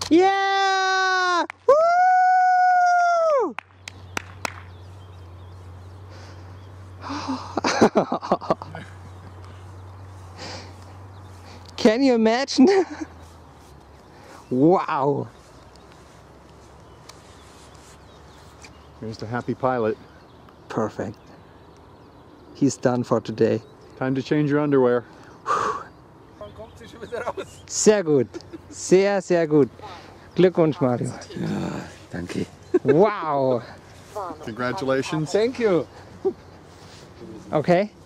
Yeah! Woo! Can you imagine? Wow! Here's the happy pilot. Perfect. He's done for today. Time to change your underwear. Sehr gut. Sehr, sehr gut. Glückwunsch, Mario. Ja, danke. Wow! Congratulations. Thank you. Okay.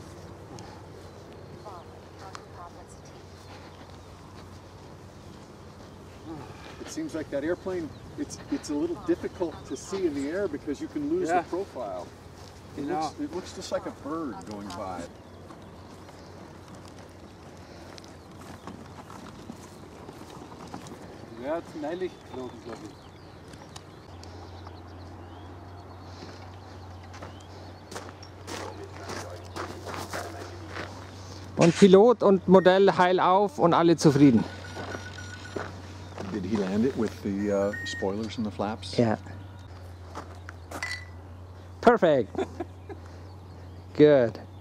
It seems like that airplane, it's a little difficult to see in the air because you can lose the profile. It looks just like a bird going by. Ja, zum Neilig geflogen, glaube ich. Und Pilot und Modell heil auf und alle zufrieden. Did he land it with the spoilers and the flaps? Yeah. Perfect. Good.